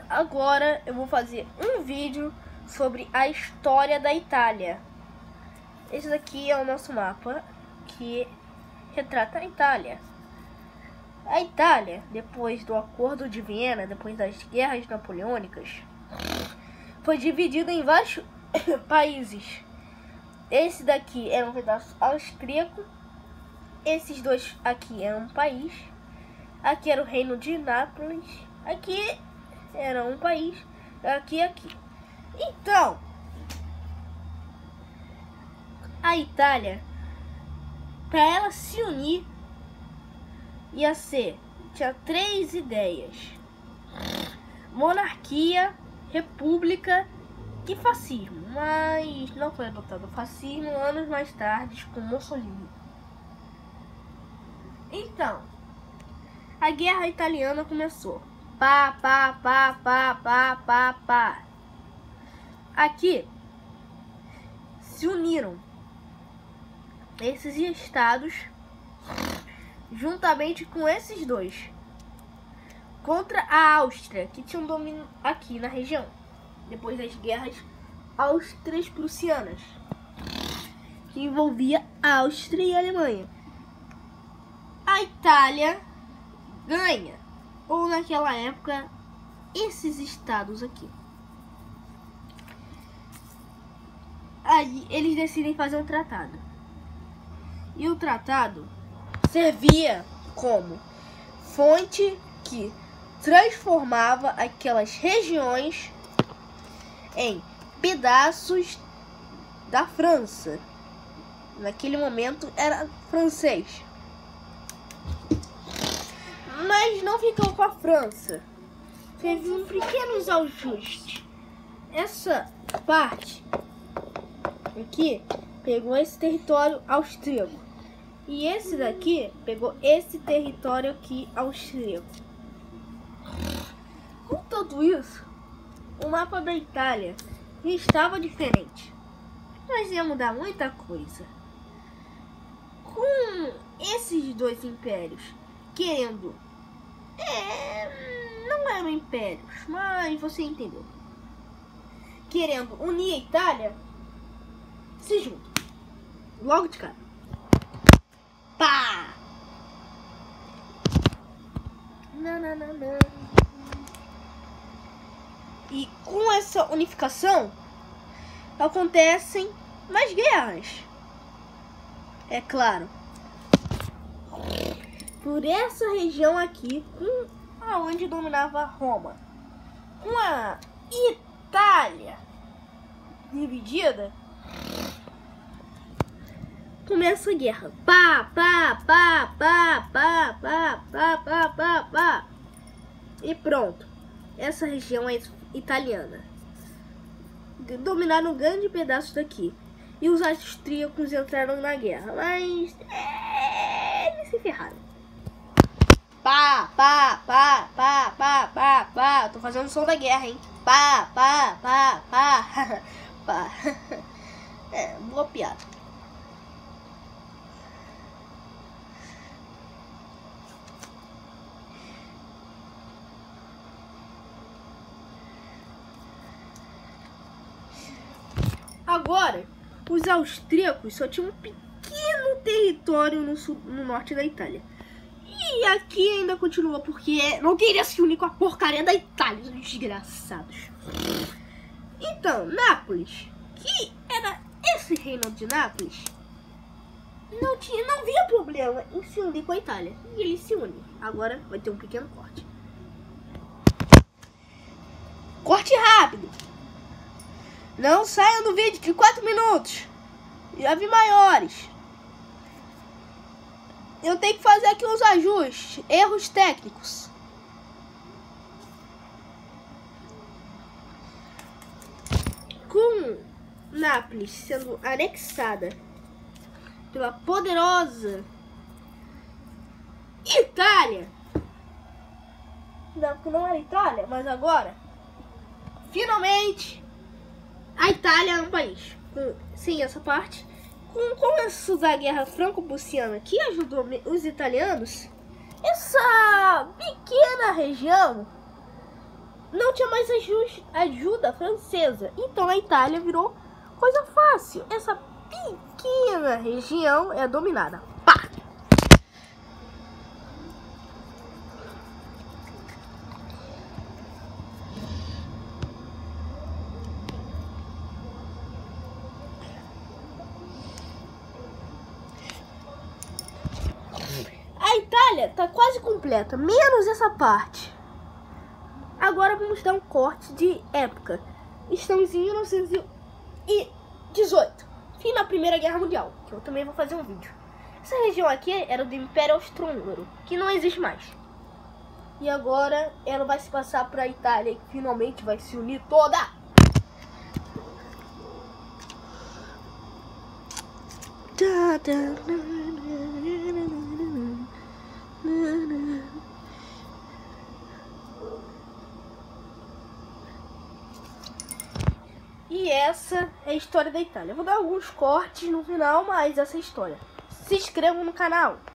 Agora eu vou fazer um vídeo sobre a história da Itália. Esse daqui é o nosso mapa que retrata a Itália. A Itália, depois do Acordo de Viena, depois das guerras napoleônicas, foi dividida em vários países. Esse daqui era um pedaço austríaco. Esses dois aqui eram um país. Aqui era o Reino de Nápoles. Aqui era um país. Aqui. Então, a Itália, para ela se unir, tinha três ideias: monarquia, república e fascismo. Mas não foi adotado o fascismo anos mais tarde com Mussolini. Então, a guerra italiana começou. Pá. Aqui se uniram esses estados juntamente com esses dois contra a Áustria, que tinha um domínio aqui na região depois das guerras austro-prussianas, que envolvia a Áustria e a Alemanha. A Itália ganha, ou naquela época, esses estados aqui. Aí eles decidem fazer um tratado. E o tratado servia como fonte que transformava aquelas regiões em pedaços da França. Naquele momento era francês. Mas não ficou com a França. Teve um pequenos ajustes. Essa parte aqui pegou esse território austríaco. E esse daqui pegou esse território aqui austríaco. Com tudo isso, o mapa da Itália estava diferente. Mas ia mudar muita coisa. Com esses dois impérios querendo... não eram impérios, mas você entendeu. Querendo unir a Itália, se juntam. Logo de cara. Pá! Não. E com essa unificação, acontecem mais guerras. É claro. Por essa região aqui, aonde dominava Roma. Com a Itália dividida, começa a guerra. Pá. E pronto. Essa região é italiana. Dominaram um grande pedaço daqui. E os austríacos entraram na guerra. Mas eles se ferraram. Pá. Tô fazendo o som da guerra, hein? Pá. Boa piada. Agora, os austríacos só tinham um pequeno território no norte da Itália. E aqui ainda continua, porque não queria se unir com a porcaria da Itália, os desgraçados. Então, Nápoles, que era esse reino de Nápoles, não via problema em se unir com a Itália. E eles se unem. Agora vai ter um pequeno corte. Corte rápido. Não saiam do vídeo de 4 minutos. Já vi maiores. Eu tenho que fazer aqui uns ajustes. Erros técnicos. Com Nápoles sendo anexada pela poderosa Itália. Não era Itália, mas agora, finalmente, a Itália é um país. Sem essa parte, com o começo da Guerra Franco-Prussiana, que ajudou os italianos, essa pequena região não tinha mais ajuda francesa. Então a Itália virou coisa fácil. Essa pequena região é dominada. Pá! A Itália tá quase completa, menos essa parte. Agora vamos dar um corte de época. Estamos em 1918, fim da Primeira Guerra Mundial, que eu também vou fazer um vídeo. Essa região aqui era do Império Austro-Húngaro, que não existe mais. E agora ela vai se passar para a Itália e finalmente vai se unir toda. E essa é a história da Itália. Eu vou dar alguns cortes no final, mas essa é a história. Se inscrevam no canal.